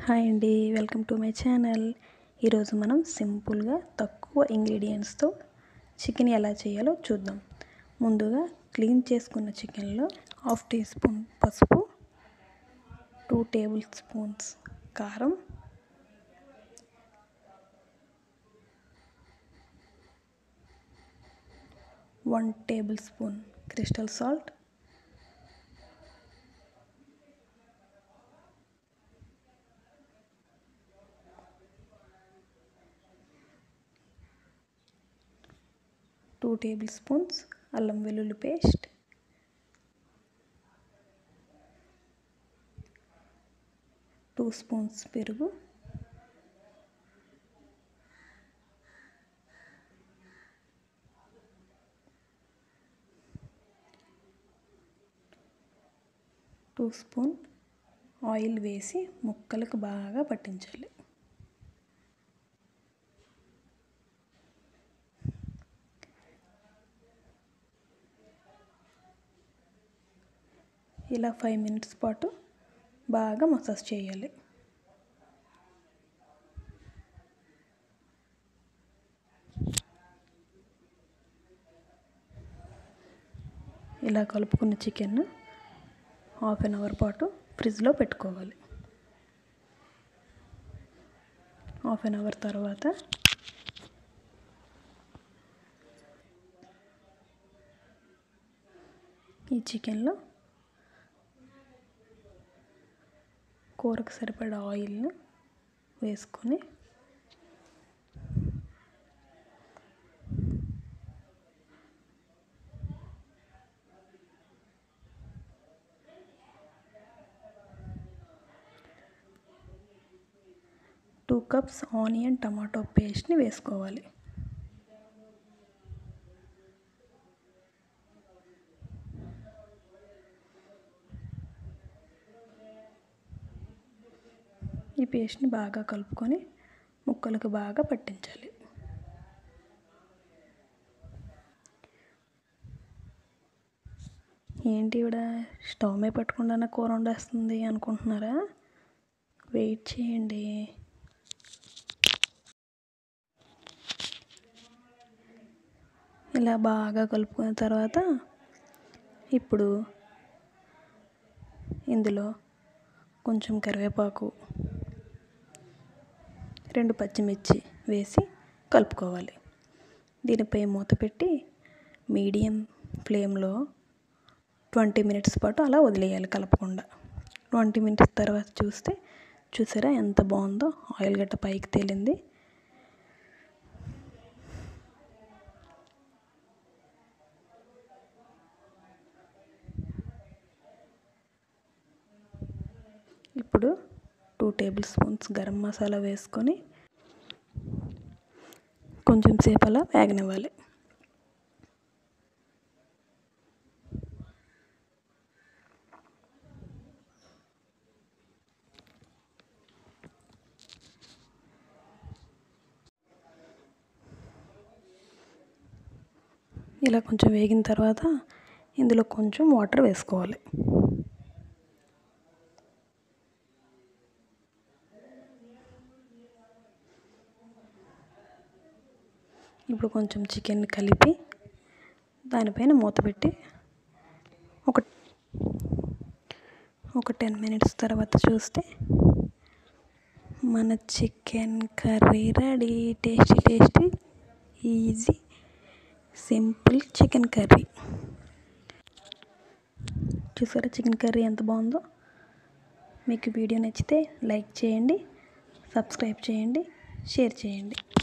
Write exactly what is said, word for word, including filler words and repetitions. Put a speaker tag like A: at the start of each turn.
A: Hi అండి, welcome to my channel. ఈరోజు మనం సింపుల్గా తక్కువ ఇంగ్రీడియంట్స్తో చికెన్ ఎలా చేయాలో చూద్దాం. ముందుగా క్లీన్ చేసుకున్న చికెన్లో హాఫ్ టీ స్పూన్ పసుపు, టూ టేబుల్ స్పూన్స్ కారం, one tablespoon crystal salt, two tablespoons అల్లం వెల్లుల్లి పేస్ట్, టూ స్పూన్స్ పెరుగు, టూ స్పూన్ ఆయిల్ వేసి ముక్కలకు బాగా పట్టించాలి. ఇలా ఫైవ్ మినిట్స్ పాటు బాగా మసాజ్ చేయాలి. ఇలా కలుపుకున్న చికెన్ హాఫ్ అన్ అవర్ పాటు ఫ్రిడ్జ్లో పెట్టుకోవాలి. హాఫ్ అన్ అవర్ తర్వాత ఈ చికెన్లో కూరకు సరిపడా ఆయిల్ను వేసుకొని టూ కప్స్ ఆనియన్ టమాటో పేస్ట్ని వేసుకోవాలి. ఈ పేస్ట్ని బాగా కలుపుకొని ముక్కలకు బాగా పట్టించాలి. ఏంటి ఇవిడ స్టవ్ మీద పట్టకుండా కూర వండేస్తుంది అనుకుంటున్నారా? వెయిట్ చేయండి. ఇలా బాగా కలుపుకున్న తర్వాత ఇప్పుడు ఇందులో కొంచెం కరివేపాకు, రెండు పచ్చిమిర్చి వేసి కలుపుకోవాలి. దీనిపై మూత పెట్టి మీడియం ఫ్లేమ్లో ట్వంటీ మినిట్స్ పాటు అలా వదిలేయాలి కలపకుండా. ట్వంటీ మినిట్స్ తర్వాత చూస్తే చూసారా ఎంత బాగుందో, ఆయిల్ గట్ట పైకి తేలింది. ఇప్పుడు two tablespoons garam masala వేసుకొని కొంచెం సేపు అలా వేగనివ్వాలి. ఇలా కొంచెం వేగిన తర్వాత ఇందులో కొంచెం వాటర్ వేసుకోవాలి. ఇప్పుడు కొంచెం చికెన్ కలిపి దానిపైన మూత పెట్టి ఒక ఒక టెన్ మినిట్స్ తర్వాత చూస్తే మన chicken curry ready. Tasty tasty easy simple chicken curry. చూసారా చికెన్ కర్రీ ఎంత బాగుందో? మీకు వీడియో నచ్చితే లైక్ చేయండి, సబ్స్క్రైబ్ చేయండి, షేర్ చేయండి.